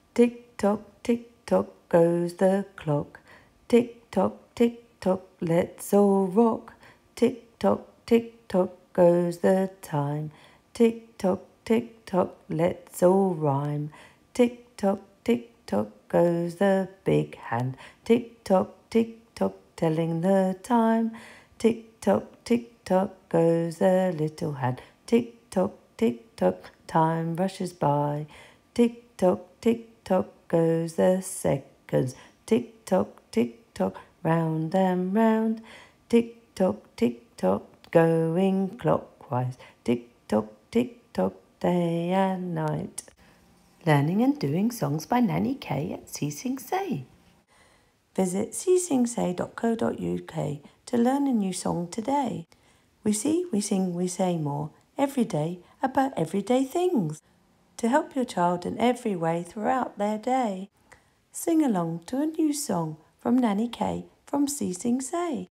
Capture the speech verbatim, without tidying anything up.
Tick tock, tick tock goes the clock. Tick tock, tick tock, let's all rock. Tick tock, tick tock goes the time. Tick tock, tick tock, let's all rhyme. Tick tock, tick tock goes the big hand. Tick tock, tick tock, telling the time. Tick tock, tick tock goes the little hand. Tick tock, tick tock, time rushes by. Tick tock, tick tock goes the seconds. Tick tock, tick tock, round and round. Tick tock, tick tock, going clockwise. Tick tock, tick tock, day and night. Learning and doing songs by Nanny K at seesingsay. Visit seesingsay dot co dot U K to learn a new song today. We see, we sing, we say more every day about everyday things to help your child in every way throughout their day. Sing along to a new song from Nanny K from seesingsay.